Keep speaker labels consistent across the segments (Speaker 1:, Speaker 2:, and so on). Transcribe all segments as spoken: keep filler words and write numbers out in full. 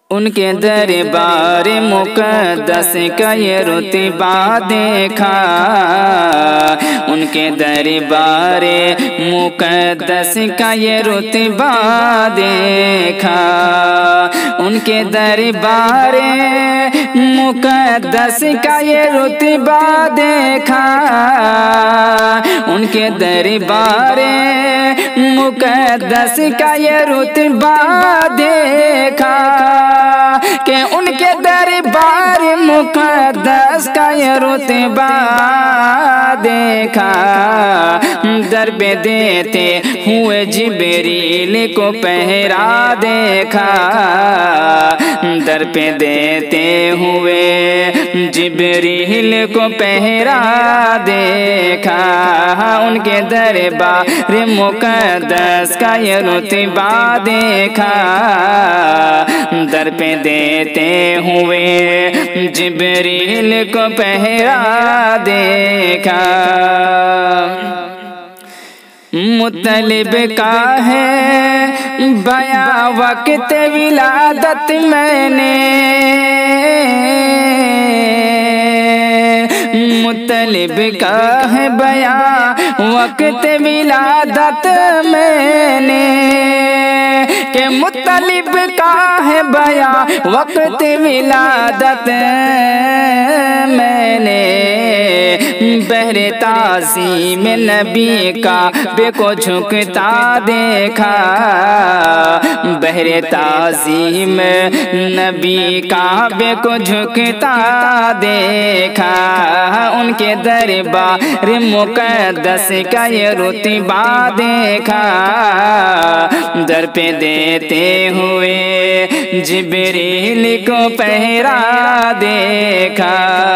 Speaker 1: उनके दरबार मुक़द्दस का ये रुतबा देखा, उनके दरबार मुक़द्दस का ये रुतबा देखा, उनके दरबार मुक़द्दस का ये रुतबा देखा, उनके दरबार मुक़द्दस का ये रुतबा देखा कि उनके दरबार मुक़द्दस का ये रुतबा देखा। दर पे देते हुए जिब्रील को पहरा देखा, दर पे देते हुए जिब्रील को पहरा देखा, उनके दरबार मुक़द्दस का ये रुतबा देखा, दर पे देते हुए जिब्रील को पहरा देखा। मुत्तलिब का है बयां वक्त विलादत मैंने, मुत्तलिब का है बयां वक्त विलादत मैंने, के मुत्तलिब का है बयां वक्त विलादत मैंने, बहरे ताज़ीम नबी का बे को झुकता देखा, बहरे ताज़ीम नबी का बे को झुकता देखा, उनके दरबार मुक़द्दस का ये रुतबा देखा, दर पे देते हुए जिब्रील को पहरा देखा।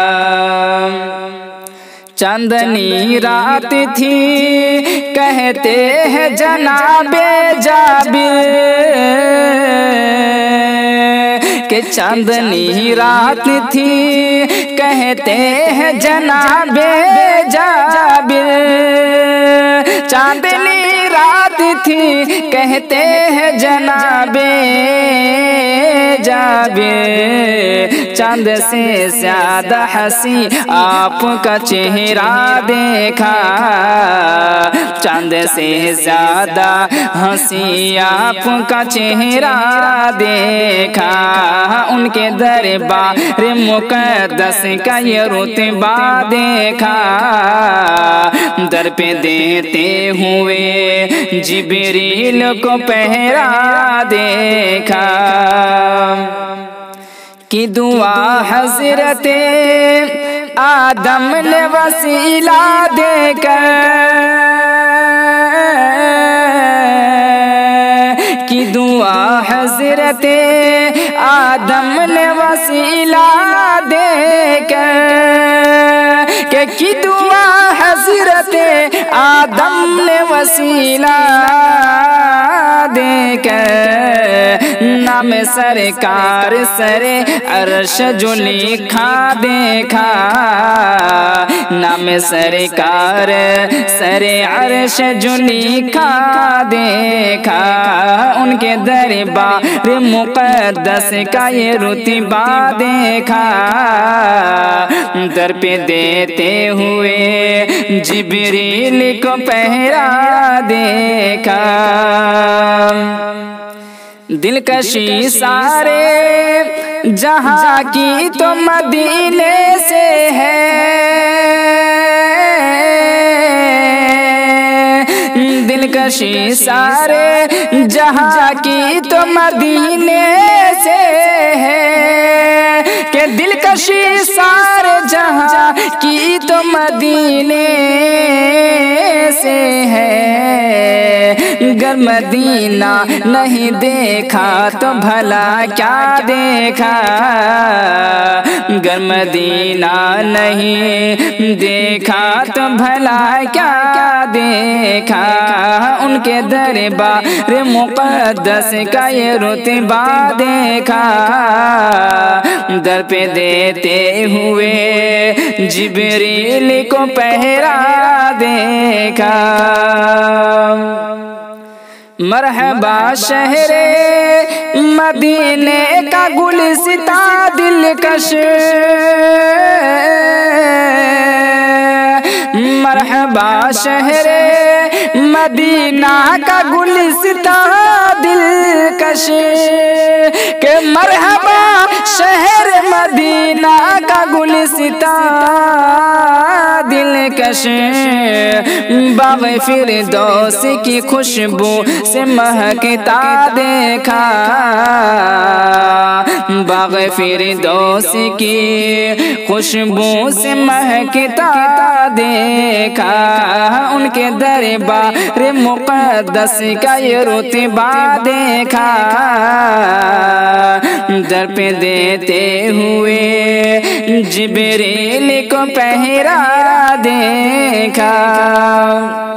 Speaker 1: चांदनी रात थी कहते हैं जनाबे जाबिर, के चांदनी रात थी कहते हैं जनाबे जाबिर, चांदनी रात थी कहते हैं जनाबे जाबिर, चांद से ज्यादा हंसी आपका चेहरा देखा, चांद से ज्यादा हंसी आपका चेहरा देखा, उनके दरबार मुक़द्दस का ये रुतबा देखा, दर पे देते हुए जिब्रील को पहरा देखा। कि दुआ हज़रते आदम ने वसीला देकर, कि दुआ हज़रते आदम ने वसीला देकर, के की दुआ हज़रते आदम ने वसीला देकर, नाम सरकार सरे अर्श जो लिखा देखा, नाम सरकार सरे अर्श जो लिखा देखा, उनके दरबार मुक़द्दस का ये रुतबा देखा, दर पे देते हुए जिब्रील को पहरा देखा। दिलकशी सारे जहाँ की तो मदीने से है, दिलकशी सारे जहाँ की तो मदीने से है, के दिलकशी सारे जहाँ की तो मदीने से है, गर मदीना नहीं देखा तो भला क्या देखा, गर मदीना नहीं देखा तो भला क्या देखा, उनके दरबार मुक़द्दस का ये रुतबा देखा, दर पे देते हुए जिब्रील को पहरा देखा। मरहबा शहरे मदीने का गुलिस्ता दिलकश, मरहबा शहरे मदीना का गुलिस्ता दिलकश, के मरहबा शहर मदीना का गुलिस्ता दिलकश, बाग़ फिरदौस की खुशबू से महकता देखा, बाग़ फिरदौस की खुशबू से महकता देखा, उनके दरबार मुक़द्दस का ये रुतबा देखा, दर पे देते हुए जिब्रील को पहरा देखा।